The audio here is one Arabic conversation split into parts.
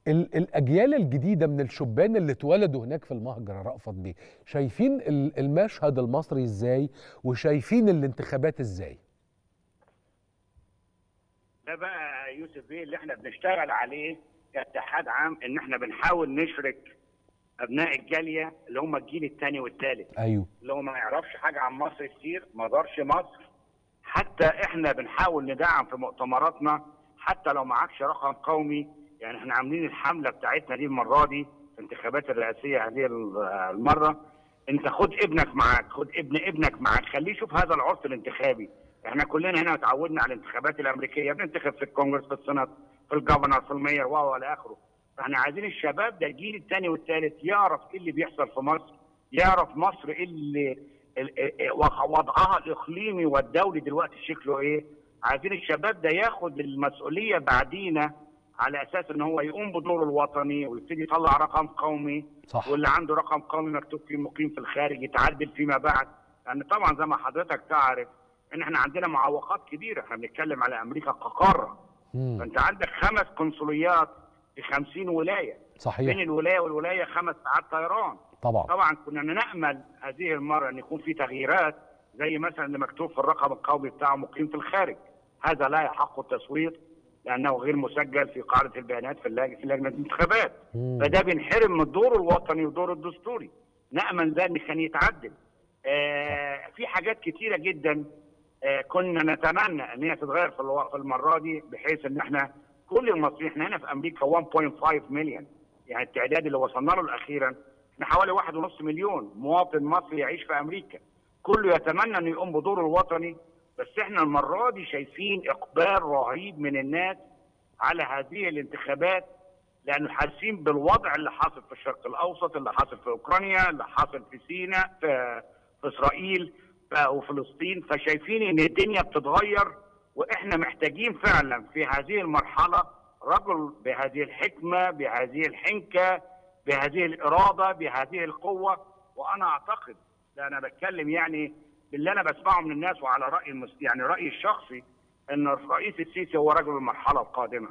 الأجيال الجديدة من الشبان اللي اتولدوا هناك في المهجر يا رأفت بيه، شايفين المشهد المصري ازاي وشايفين الانتخابات ازاي؟ ده بقى يوسف بيه اللي احنا بنشتغل عليه كاتحاد عام، ان احنا بنحاول نشرك ابناء الجاليه اللي هم الجيل الثاني والثالث. ايوه. اللي هو ما يعرفش حاجه عن مصر كتير، ما دارش مصر. حتى احنا بنحاول ندعم في مؤتمراتنا حتى لو معكش رقم قومي. يعني احنا عاملين الحمله بتاعتنا دي المره دي في الانتخابات الرئاسيه هذه المره. انت خد ابنك معاك، خد ابنك معاك، خليه يشوف هذا العرس الانتخابي. احنا كلنا هنا اتعودنا على الانتخابات الامريكيه، بننتخب في الكونجرس، في السنات، في الجفرنر، في المير والى اخره. فاحنا عايزين الشباب ده الجيل الثاني والثالث يعرف ايه اللي بيحصل في مصر، يعرف مصر ايه اللي وضعها الاقليمي والدولي دلوقتي شكله ايه. عايزين الشباب ده ياخد المسؤوليه بعدينا على اساس ان هو يقوم بدوره الوطني ويبتدي يطلع رقم قومي. صح. واللي عنده رقم قومي مكتوب فيه مقيم في الخارج يتعدل فيما بعد. لان يعني طبعا زي ما حضرتك تعرف ان احنا عندنا معوقات كبيره، احنا بنتكلم على امريكا كقاره. فانت عندك 5 قنصليات في 50 ولايه. صحيح. بين الولايه والولايه 5 ساعات طيران. طبعا كنا نامل هذه المره ان يكون في تغييرات، زي مثلا اللي مكتوب في الرقم القومي بتاعه مقيم في الخارج. هذا لا يحق التصويت لانه غير مسجل في قاعده البيانات في لجنه الانتخابات. فده بينحرم من الدور الوطني والدور الدستوري. نامل ده ان كان يتعدل. في حاجات كتيره جدا كنا نتمنى ان هي تتغير في المره دي، بحيث ان احنا كل المصريين، احنا هنا في امريكا 1.5 مليون، يعني التعداد اللي وصلنا له الاخيرا احنا حوالي 1.5 مليون مواطن مصري يعيش في امريكا. كله يتمنى انه يقوم بدوره الوطني. بس احنا المره دي شايفين اقبال رهيب من الناس على هذه الانتخابات، لانه حاسين بالوضع اللي حاصل في الشرق الاوسط، اللي حاصل في اوكرانيا، اللي حاصل في سيناء، في اسرائيل وفلسطين. فشايفين ان الدنيا بتتغير، واحنا محتاجين فعلا في هذه المرحله رجل بهذه الحكمه، بهذه الحنكه، بهذه الاراده، بهذه القوه. وانا اعتقد، ده انا بتكلم يعني باللي انا بسمعه من الناس وعلى يعني رايي الشخصي، ان الرئيس السيسي هو رجل المرحله القادمه.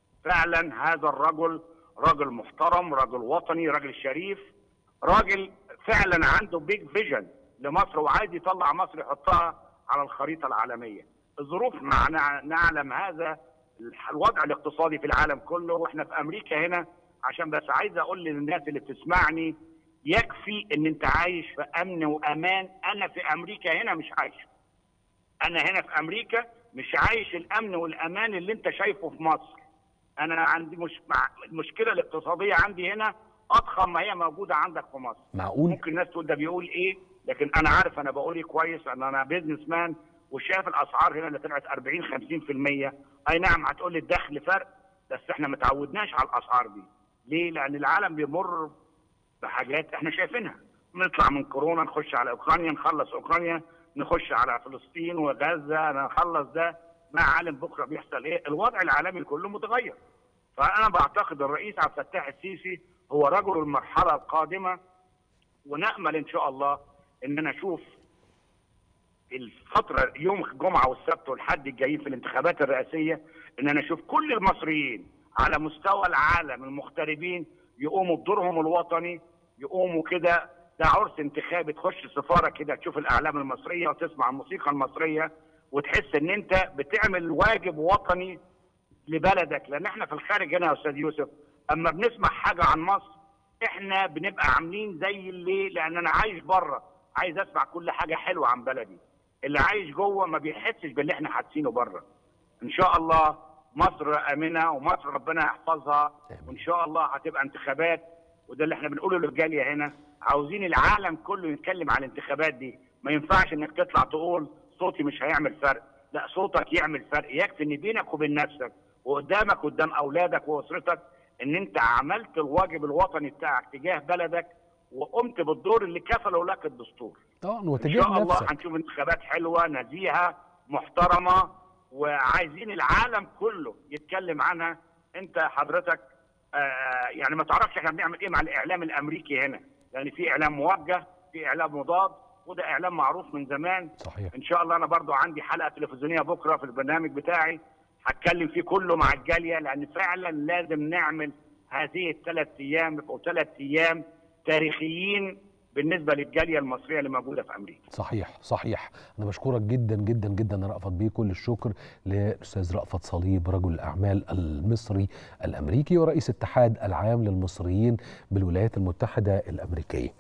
فعلا هذا الرجل راجل محترم، راجل وطني، راجل شريف، راجل فعلا عنده بيج فيجن لمصر وعايز يطلع مصر يحطها على الخريطه العالميه. الظروف نعلم هذا الوضع الاقتصادي في العالم كله، واحنا في امريكا هنا. عشان بس عايز اقول للناس اللي بتسمعني، يكفي ان انت عايش في امن وامان. انا في امريكا هنا مش عايش. انا هنا في امريكا مش عايش الامن والامان اللي انت شايفه في مصر. انا عندي المشكله الاقتصاديه عندي هنا اضخم ما هي موجوده عندك في مصر. معقول؟ ممكن الناس تقول ده بيقول ايه، لكن انا عارف انا بقول ايه كويس، لان انا بيزنس مان وشايف الاسعار هنا اللي طلعت 40-50%. اي نعم هتقول لي الدخل فرق، بس احنا ما تعودناش على الاسعار دي. ليه؟ لان العالم بيمر بحاجات احنا شايفينها. نطلع من كورونا نخش على اوكرانيا، نخلص اوكرانيا نخش على فلسطين وغزه، نخلص ده مع عالم بكره بيحصل ايه. الوضع العالمي كله متغير. فانا بعتقد الرئيس عبد الفتاح السيسي هو رجل المرحله القادمه، ونامل ان شاء الله ان نشوف الفتره يوم الجمعه والسبت والحد الجايين في الانتخابات الرئاسيه، ان نشوف كل المصريين على مستوى العالم المغتربين يقوموا بدورهم الوطني، يقوموا كده. ده عرس انتخابي، تخش سفاره كده تشوف الاعلام المصريه وتسمع الموسيقى المصريه وتحس ان انت بتعمل واجب وطني لبلدك. لان احنا في الخارج هنا يا استاذ يوسف اما بنسمع حاجه عن مصر احنا بنبقى عاملين زي اللي، لان انا عايش بره عايز اسمع كل حاجه حلوه عن بلدي. اللي عايش جوه ما بيحسش باللي احنا حاسينه بره. ان شاء الله مصر امنه، ومصر ربنا يحفظها، وان شاء الله هتبقى انتخابات. وده اللي احنا بنقوله للجاليه هنا، عاوزين العالم كله يتكلم على الانتخابات دي. ما ينفعش انك تطلع تقول صوتي مش هيعمل فرق، لا صوتك يعمل فرق. يكفي ان بينك وبين نفسك وقدامك قدام اولادك واسرتك ان انت عملت الواجب الوطني بتاعك تجاه بلدك وقمت بالدور اللي كفله لك الدستور. ان شاء الله هنشوف انتخابات حلوه نزيهه محترمه، وعايزين العالم كله يتكلم عنها. انت حضرتك يعني ما تعرفش احنا بنعمل ايه مع الاعلام الامريكي هنا، لان في اعلام موجه، في اعلام مضاد، وده اعلام معروف من زمان. صحيح. ان شاء الله انا برضو عندي حلقه تلفزيونيه بكره في البرنامج بتاعي هتكلم فيه كله مع الجاليه، لان فعلا لازم نعمل هذه الثلاث ايام يبقوا 3 ايام تاريخيين بالنسبه للجاليه المصريه اللي موجوده في امريكا. صحيح صحيح. انا بشكرك جدا جدا جدا يا رأفت بيه، كل الشكر للاستاذ رأفت صليب رجل الاعمال المصري الامريكي ورئيس اتحاد العام للمصريين بالولايات المتحده الامريكيه.